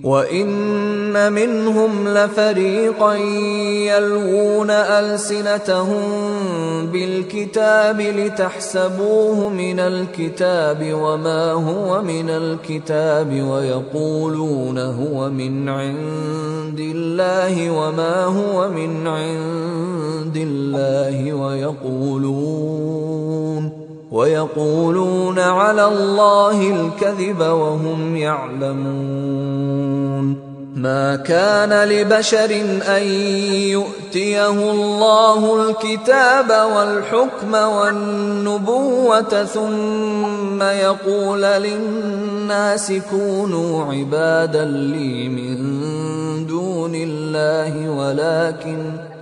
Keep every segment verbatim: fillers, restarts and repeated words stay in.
وإن منهم لفريقا يلوون ألسنتهم بالكتاب لتحسبوه من الكتاب وما هو من الكتاب ويقولون هو من عند الله وما هو من عند الله ويقولون ويقولون على الله الكذب وهم يعلمون. ما كان لبشر أن يؤتيه الله الكتاب والحكم والنبوة ثم يقول للناس كونوا عبادا لي من دون الله ولكن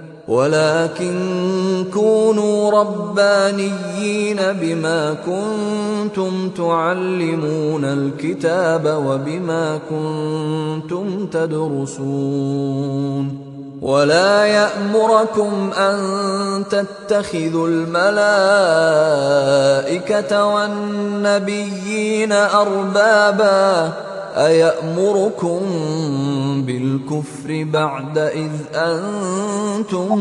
ولكن كونوا ربانيين بما كنتم تعلمون الكتاب وبما كنتم تدرسون. ولا يأمركم أن تتخذوا الملائكة والنبيين أربابا أيأمركم بالكفر بعد إذ أنتم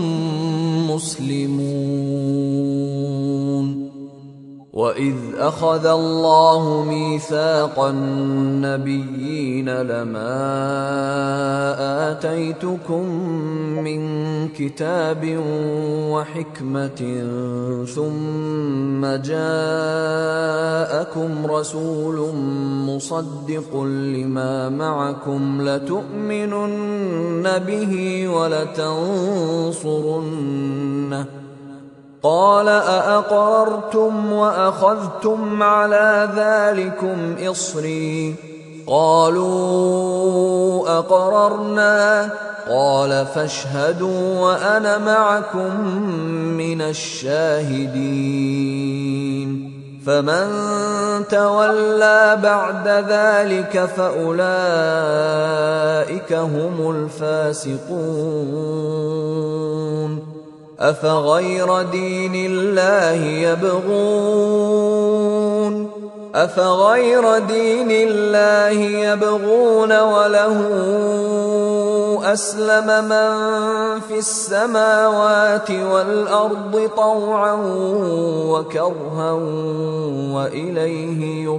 مسلمون. وإذ أخذ الله ميثاق النبيين لما آتيتكم من كتاب وحكمة ثم جاءكم رسول مصدق لما معكم لتؤمنن به ولتنصرنه قال أأقررتم وأخذتم على ذلكم إصري قالوا أقررنا قال فاشهدوا وأنا معكم من الشاهدين. فمن تولى بعد ذلك فأولئك هم الفاسقون. أفغير دين الله يبغون أفغير دين الله يبغون وله أسلم من في السماوات والأرض طوعا وكرها وإليه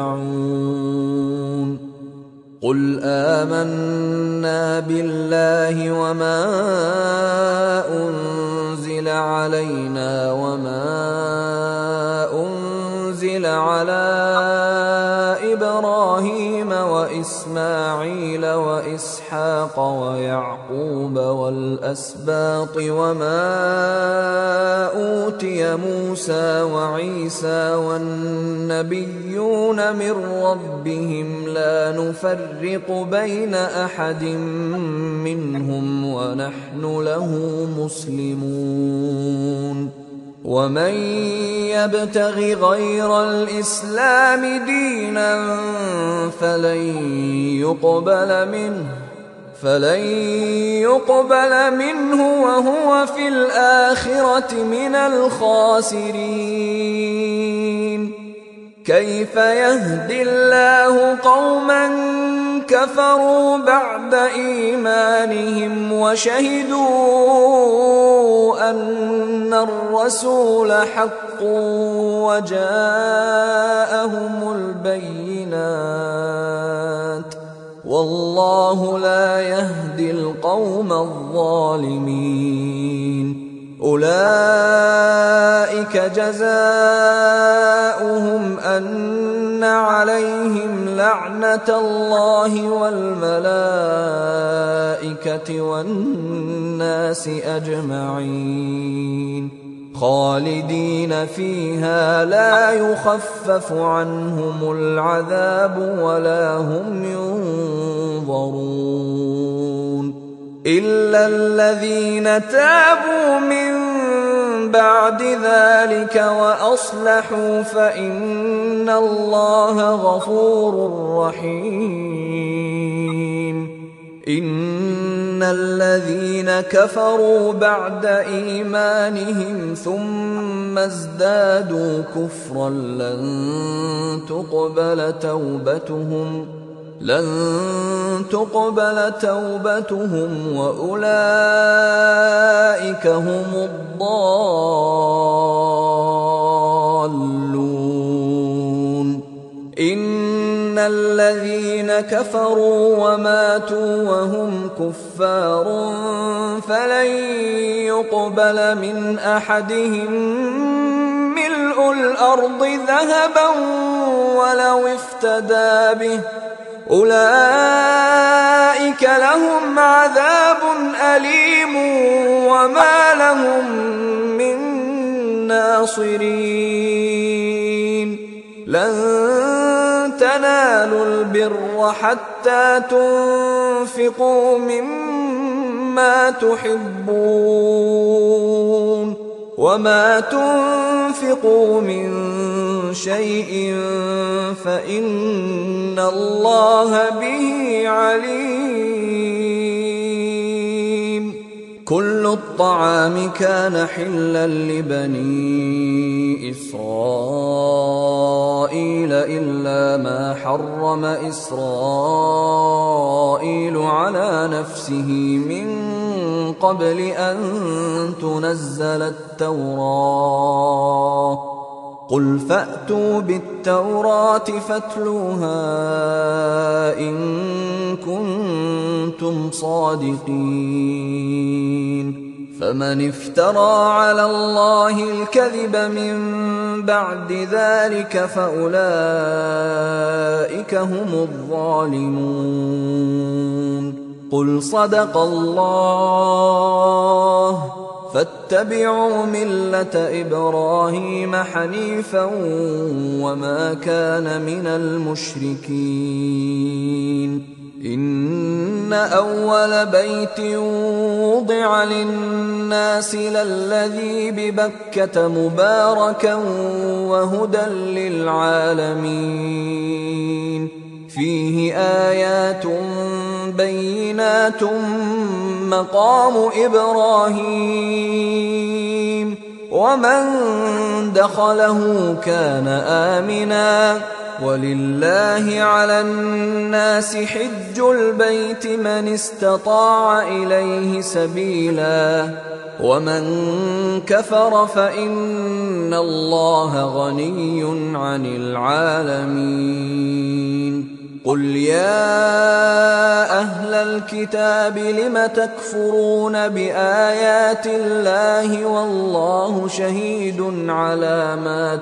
يرجعون. قل آمنا بالله وما أنزل علينا وما أنزل على إبراهيم وإسماعيل وإسحاق ويعقوب والأسباط وما أوتي موسى وعيسى والنبيون من ربهم لا نفرق بين أحد منهم ونحن له مسلمون. ومن يبتغ غير الإسلام دينا فلن يقبل منه فلن يقبل منه وهو في الآخرة من الخاسرين. كيف يهدي الله قوما كفروا بعد إيمانهم وشهدوا أن الرسول حق وجاءهم البينات والله لا يهدي القوم الظالمين. أولئك جزاؤهم أن عليهم لعنة الله والملائكة والناس أجمعين خالدين فيها لا يخفف عنهم العذاب ولا هم ينظرون إلا الذين تابوا من بعد ذلك وأصلحوا فإن الله غفور رحيم. إن الذين كفروا بعد إيمانهم ثم ازدادوا كفرا لن تقبل توبتهم لن تقبل توبتهم وأولئك هم الضالون. إن الذين كفروا وماتوا وهم كفار فلن يقبل من أحدهم ملء الأرض ذهبا ولو افتدى به، أولئك لهم عذاب أليم وما لهم من ناصرين. لن تنالوا البر حتى تنفقوا مما تحبون، وما تنفقوا من شيء فإن الله به عليم. كل الطعام كان حلا لبني إسرائيل إلا ما حرم إسرائيل على نفسه من قبل أن تنزل التوراة. قل فأتوا بالتوراة فاتلوها إن كنتم صادقين. فمن افترى على الله الكذب من بعد ذلك فأولئك هم الظالمون. قل صدق الله فاتبعوا ملة إبراهيم حنيفا وما كان من المشركين. إن أول بيت وضع للناس للذي ببكة مباركا وهدى للعالمين، فيه آيات بينات مقام إبراهيم، ومن دخله كان آمنا، ولله على الناس حج البيت من استطاع إليه سبيلا، ومن كفر فإن الله غني عن العالمين. قل يا أهل الكتاب لم تكفرون بآيات الله والله شهيد على ما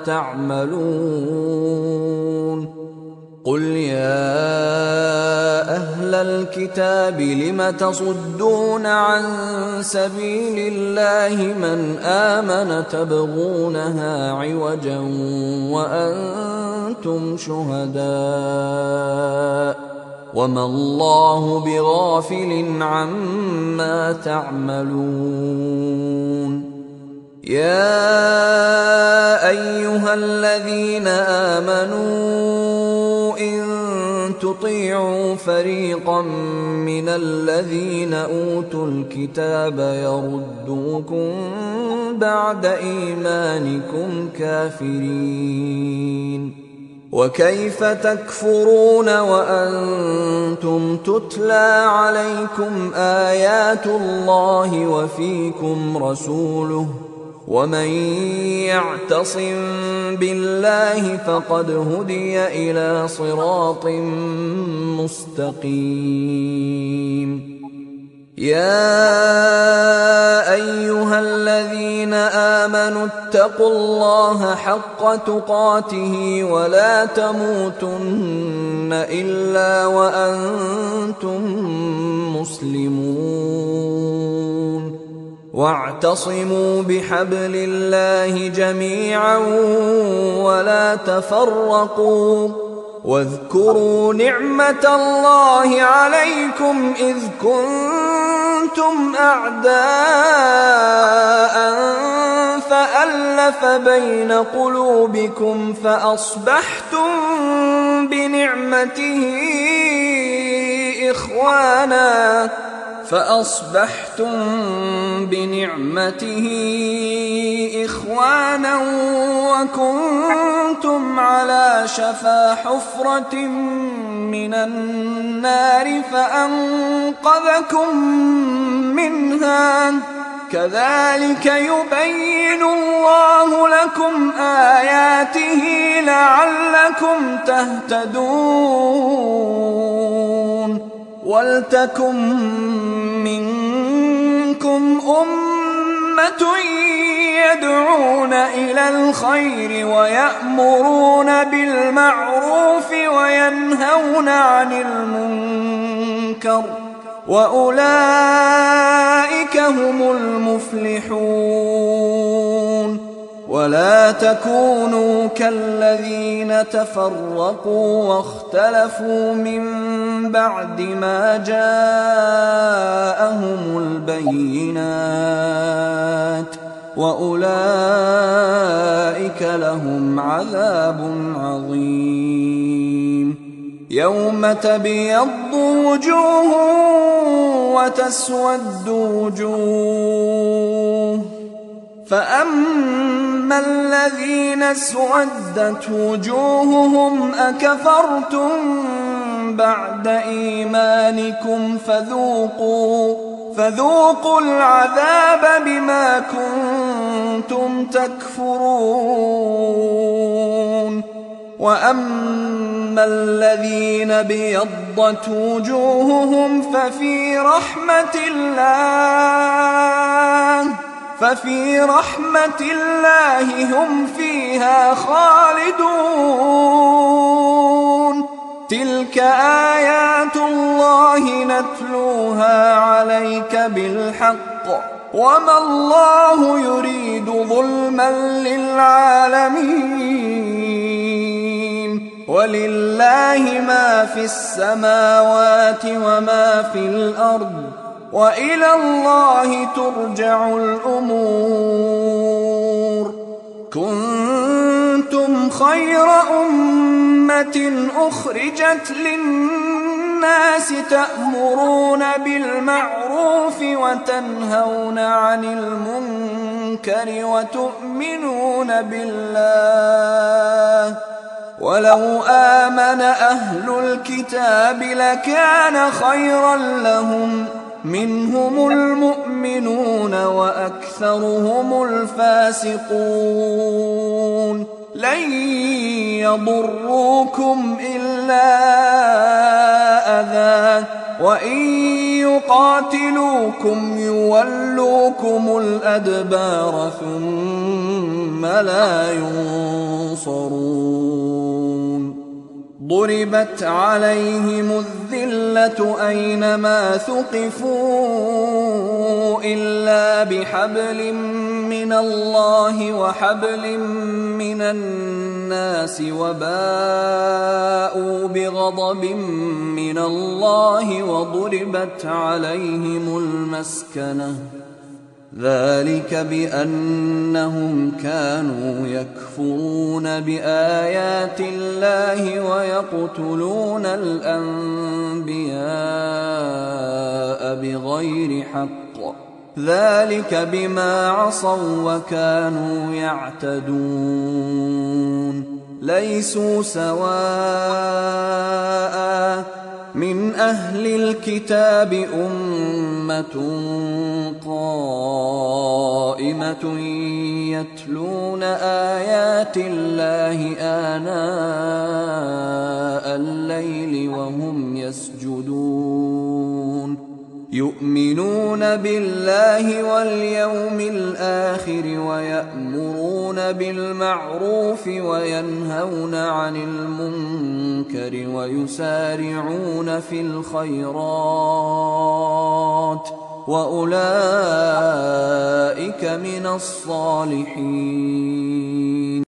تعملون. قل يا أهل الكتاب لم تصدون عن سبيل الله من آمن تبغونها عوجا وأنتم شهداء وما الله بغافل عما تعملون. يا أيها الذين آمنوا إن تطيعوا فريقا من الذين أوتوا الكتاب يردوكم بعد إيمانكم كافرين. وكيف تكفرون وأنتم تتلى عليكم آيات الله وفيكم رسوله ومن يعتصم بالله فقد هدي إلى صراط مستقيم. يا أيها الذين آمنوا اتقوا الله حق تقاته ولا تموتن إلا وأنتم مسلمون. واعتصموا بحبل الله جميعا ولا تفرقوا. واذكروا نعمة الله عليكم إذ كنتم أعداء فألف بين قلوبكم فأصبحتم بنعمته إخوانا فأصبحتم بنعمته إخوانا وكنتم على شفا حفرة من النار فأنقذكم منها كذلك يبين الله لكم آياته لعلكم تهتدون ولتكن منكم أمة يدعون إلى الخير ويأمرون بالمعروف وينهون عن المنكر وأولئك هم المفلحون ولا تكونوا كالذين تفرقوا واختلفوا من بعد ما جاءهم البينات وأولئك لهم عذاب عظيم يوم تبيض وجوه وتسود وجوه فأما الذين اسودت وجوههم أكفرتم بعد إيمانكم فذوقوا فذوقوا العذاب بما كنتم تكفرون وأما الذين بيضت وجوههم ففي رحمة الله ففي رحمة الله هم فيها خالدون تلك آيات الله نتلوها عليك بالحق وما الله يريد ظلما للعالمين ولله ما في السماوات وما في الأرض وإلى الله ترجع الأمور كنتم خير أمة أخرجت للناس تأمرون بالمعروف وتنهون عن المنكر وتؤمنون بالله ولو آمن أهل الكتاب لكان خيرا لهم منهم المؤمنون وأكثرهم الفاسقون لن يضروكم إلا أذى وإن يقاتلوكم يولوكم الأدبار ثم لا ينصرون ضربت عليهم الذلة أينما ثقفوا إلا بحبل من الله وحبل من الناس وباءوا بغضب من الله وضربت عليهم المسكنة ذلك بأنهم كانوا يكفرون بآيات الله ويقتلون الأنبياء بغير حق ذلك بما عصوا وكانوا يعتدون ليسوا سواء من أهل الكتاب أمة قائمة يتلون آيات الله آناء الليل وهم يسجدون يؤمنون بالله واليوم الآخر ويأمرون بالمعروف وينهون عن المنكر ويسارعون في الخيرات وأولئك من الصالحين